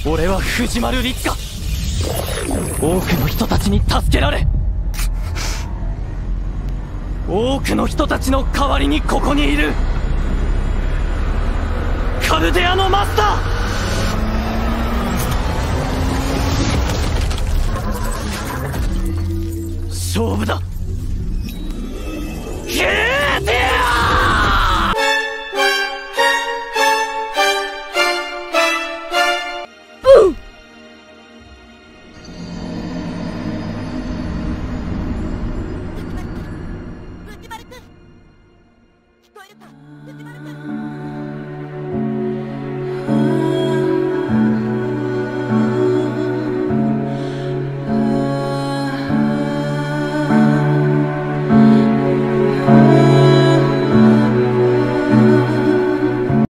俺は藤丸律香。多くの人たちに助けられ、多くの人たちの代わりにここにいるカルデアのマスター。